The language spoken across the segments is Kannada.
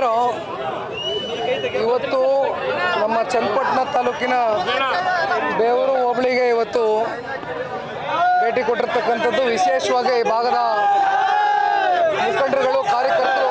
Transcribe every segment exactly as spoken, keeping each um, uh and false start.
ಆತ್ಮೀಯರು, ಇವತ್ತು ನಮ್ಮ ಚನ್ನಪಟ್ಟಣ ತಾಲೂಕಿನ ಬೇವೂರು ಹೋಬಳಿಗೆ ಇವತ್ತು ಭೇಟಿ ಕೊಟ್ಟಿರ್ತಕ್ಕಂಥದ್ದು. ವಿಶೇಷವಾಗಿ ಈ ಭಾಗದ ಮುಖಂಡರುಗಳು, ಕಾರ್ಯಕರ್ತರು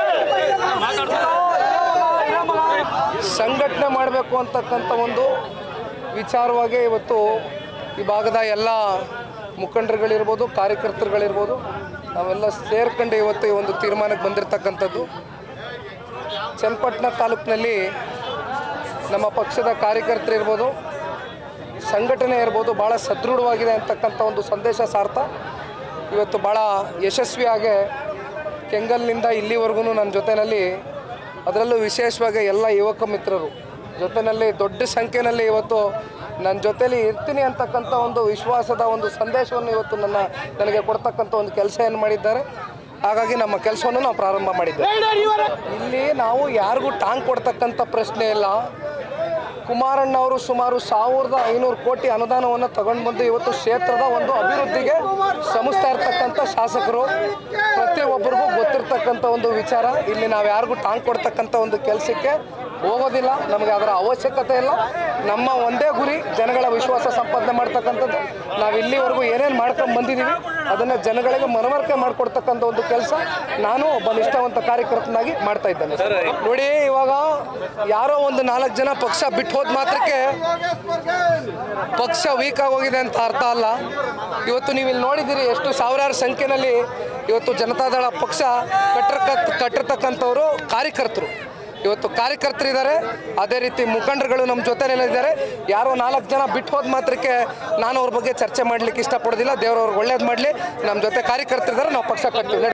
ಸಂಘಟನೆ ಮಾಡಬೇಕು ಅಂತಕ್ಕಂಥ ಒಂದು ವಿಚಾರವಾಗಿ ಇವತ್ತು ಈ ಭಾಗದ ಎಲ್ಲ ಮುಖಂಡರುಗಳಿರ್ಬೋದು, ಕಾರ್ಯಕರ್ತರುಗಳಿರ್ಬೋದು, ನಾವೆಲ್ಲ ಸೇರ್ಕೊಂಡು ಇವತ್ತು ಈ ಒಂದು ತೀರ್ಮಾನಕ್ಕೆ ಬಂದಿರತಕ್ಕಂಥದ್ದು. ಚನ್ನಪಟ್ಟಣ ತಾಲೂಕಿನಲ್ಲಿ ನಮ್ಮ ಪಕ್ಷದ ಕಾರ್ಯಕರ್ತರು ಇರ್ಬೋದು, ಸಂಘಟನೆ ಇರ್ಬೋದು, ಭಾಳ ಸದೃಢವಾಗಿದೆ ಅಂತಕ್ಕಂಥ ಒಂದು ಸಂದೇಶ ಸಾರ್ಥ ಇವತ್ತು ಭಾಳ ಯಶಸ್ವಿಯಾಗಿ ಕೆಂಗಲ್ನಿಂದ ಇಲ್ಲಿವರೆಗೂ ನನ್ನ ಜೊತೆಯಲ್ಲಿ, ಅದರಲ್ಲೂ ವಿಶೇಷವಾಗಿ ಎಲ್ಲ ಯುವಕ ಮಿತ್ರರು ಜೊತೆಯಲ್ಲಿ ದೊಡ್ಡ ಸಂಖ್ಯೆಯಲ್ಲಿ ಇವತ್ತು ನನ್ನ ಜೊತೆಯಲ್ಲಿ ಇರ್ತೀನಿ ಅಂತಕ್ಕಂಥ ಒಂದು ವಿಶ್ವಾಸದ ಒಂದು ಸಂದೇಶವನ್ನು ಇವತ್ತು ನನ್ನ ನನಗೆ ಕೊಡ್ತಕ್ಕಂಥ ಒಂದು ಕೆಲಸ ಏನು ಮಾಡಿದ್ದಾರೆ. ಹಾಗಾಗಿ ನಮ್ಮ ಕೆಲಸವನ್ನು ನಾವು ಪ್ರಾರಂಭ ಮಾಡಿದ್ದೇವೆ. ಇಲ್ಲಿ ನಾವು ಯಾರಿಗೂ ಟಾಂಗ್ ಕೊಡ್ತಕ್ಕಂಥ ಪ್ರಶ್ನೆ ಇಲ್ಲ. ಕುಮಾರಣ್ಣವರು ಸುಮಾರು ಸಾವಿರದ ಐನೂರು ಕೋಟಿ ಅನುದಾನವನ್ನು ತಗೊಂಡು ಬಂದು ಇವತ್ತು ಕ್ಷೇತ್ರದ ಒಂದು ಅಭಿವೃದ್ಧಿಗೆ ಶ್ರಮಿಸ್ತಾ ಇರ್ತಕ್ಕಂಥ ಶಾಸಕರು. ಪ್ರತಿಯೊಬ್ಬರಿಗೂ ಗೊತ್ತಿರ್ತಕ್ಕಂಥ ಒಂದು ವಿಚಾರ. ಇಲ್ಲಿ ನಾವು ಯಾರಿಗೂ ಟಾಂಗ್ ಕೊಡ್ತಕ್ಕಂಥ ಒಂದು ಕೆಲಸಕ್ಕೆ ಹೋಗೋದಿಲ್ಲ. ನಮಗೆ ಅದರ ಅವಶ್ಯಕತೆ ಇಲ್ಲ. ನಮ್ಮ ಒಂದೇ ಗುರಿ ಜನಗಳ ವಿಶ್ವಾಸ ಸಂಪಾದನೆ ಮಾಡ್ತಕ್ಕಂಥದ್ದು. ನಾವು ಇಲ್ಲಿವರೆಗೂ ಏನೇನು ಮಾಡ್ಕೊಂಡು ಬಂದಿದ್ದೀವಿ ಅದನ್ನು ಜನಗಳಿಗೆ ಮನವರಿಕೆ ಮಾಡಿಕೊಡ್ತಕ್ಕಂಥ ಒಂದು ಕೆಲಸ ನಾನು ಒಬ್ಬ ನಿಷ್ಠಾವಂತ ಕಾರ್ಯಕರ್ತನಾಗಿ ಮಾಡ್ತಾ ಇದ್ದೇನೆ. ನೋಡಿ, ಇವಾಗ ಯಾರೋ ಒಂದು ನಾಲ್ಕು ಜನ ಪಕ್ಷ ಬಿಟ್ಟು ಹೋದ ಮಾತ್ರಕ್ಕೆ ಪಕ್ಷ ವೀಕ್ ಆಗೋಗಿದೆ ಅಂತ ಅರ್ಥ ಅಲ್ಲ. ಇವತ್ತು ನೀವು ಇಲ್ಲಿ ನೋಡಿದ್ದೀರಿ ಎಷ್ಟು ಸಾವಿರಾರು ಸಂಖ್ಯೆಯಲ್ಲಿ ಇವತ್ತು ಜನತಾದಳ ಪಕ್ಷ ಕಟ್ಟಿರ್ಕ ಕಟ್ಟಿರ್ತಕ್ಕಂಥವರು ಕಾರ್ಯಕರ್ತರು. ಇವತ್ತು ಕಾರ್ಯಕರ್ತರಿದ್ದಾರೆ, ಅದೇ ರೀತಿ ಮುಖಂಡರುಗಳು ನಮ್ಮ ಜೊತೆಯಲ್ಲಿದ್ದಾರೆ. ಯಾರೋ ನಾಲ್ಕು ಜನ ಬಿಟ್ಟು ಹೋದ ಮಾತ್ರಕ್ಕೆ ನಾನು ಅವ್ರ ಬಗ್ಗೆ ಚರ್ಚೆ ಮಾಡಲಿಕ್ಕೆ ಇಷ್ಟಪಡೋದಿಲ್ಲ. ದೇವರವ್ರಿಗೆ ಒಳ್ಳೇದು ಮಾಡಲಿ. ನಮ್ಮ ಜೊತೆ ಕಾರ್ಯಕರ್ತರಿದ್ದಾರೆ, ನಾವು ಪಕ್ಷ ಕಟ್ತೀವಿ.